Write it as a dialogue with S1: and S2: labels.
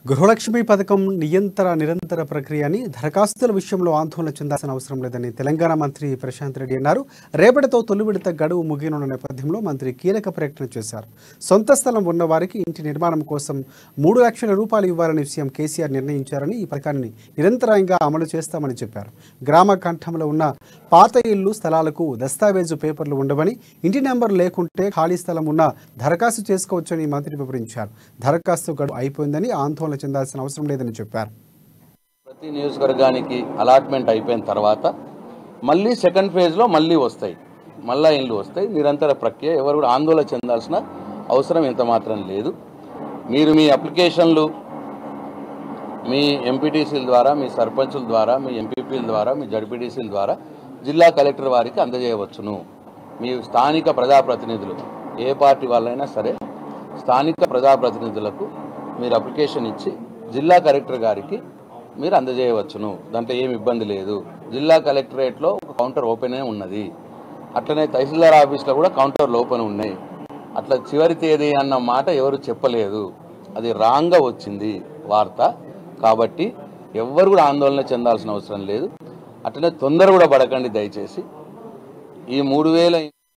S1: గృహలక్ష్మి పథకం నిరంతర ప్రక్రియ అని దరఖాస్తుల విషయంలో ఆందోళన చెందాల్సిన అవసరం లేదని తెలంగాణ మంత్రి ప్రశాంత్ రెడ్డి అన్నారు. రేపటితో తొలి విడత గడువు ముగియనున్న నేపథ్యంలో మంత్రి కీలక ప్రకటన చేశారు. సొంత స్థలం ఉన్న వారికి ఇంటి నిర్మాణం కోసం 3 లక్షల రూపాయలు ఇవ్వాలని సీఎం కేసీఆర్ నిర్ణయించారని ఈ పథకాన్ని నిరంతరంగా అమలు చేస్తామని చెప్పారు. గ్రామ కంఠంలో ఉన్న పాత ఇళ్లు స్థలాలకు దస్తావేజు పేపర్లు ఉండవని, ఇంటి నెంబర్ లేకుంటే ఖాళీ స్థలం ఉన్న దరఖాస్తు చేసుకోవచ్చని మంత్రి వివరించారు. దరఖాస్తు గడువు అయిపోయిందని ఆందోళన చెందాల్సిన అవసరం లేదని చెప్పారు.
S2: ప్రతి నియోజకవర్గానికి అలాట్మెంట్ అయిపోయిన తర్వాత మళ్ళీ సెకండ్ ఫేజ్లో మళ్ళీ ఇండ్లు వస్తాయి. నిరంతర ప్రక్రియ. ఎవరు కూడా ఆందోళన చెందాల్సిన అవసరం ఎంత మాత్రం లేదు. మీరు మీ అప్లికేషన్లు మీ ఎంపీటీసీల ద్వారా, మీ సర్పంచుల ద్వారా, మీ ఎంపీపీల ద్వారా, మీ జడ్పీటీసీల ద్వారా జిల్లా కలెక్టర్ వారికి అందజేయవచ్చును. మీ స్థానిక ప్రజాప్రతినిధులు ఏ పార్టీ వాళ్ళైనా సరే స్థానిక ప్రజాప్రతినిధులకు మీరు అప్లికేషన్ ఇచ్చి జిల్లా కలెక్టర్ గారికి మీరు అందజేయవచ్చును. దాంట్లో ఏమి ఇబ్బంది లేదు. జిల్లా కలెక్టరేట్లో ఒక కౌంటర్ ఓపెనే ఉన్నది. అట్లనే తహసీల్దార్ ఆఫీస్లో కూడా కౌంటర్లు ఓపెన్ ఉన్నాయి. అట్లా చివరి తేదీ అన్న మాట ఎవరు చెప్పలేదు. అది రాంగ్గా వచ్చింది వార్త. కాబట్టి ఎవ్వరు కూడా ఆందోళన చెందాల్సిన అవసరం లేదు. అట్లనే తొందర కూడా పడకండి దయచేసి. ఈ 3000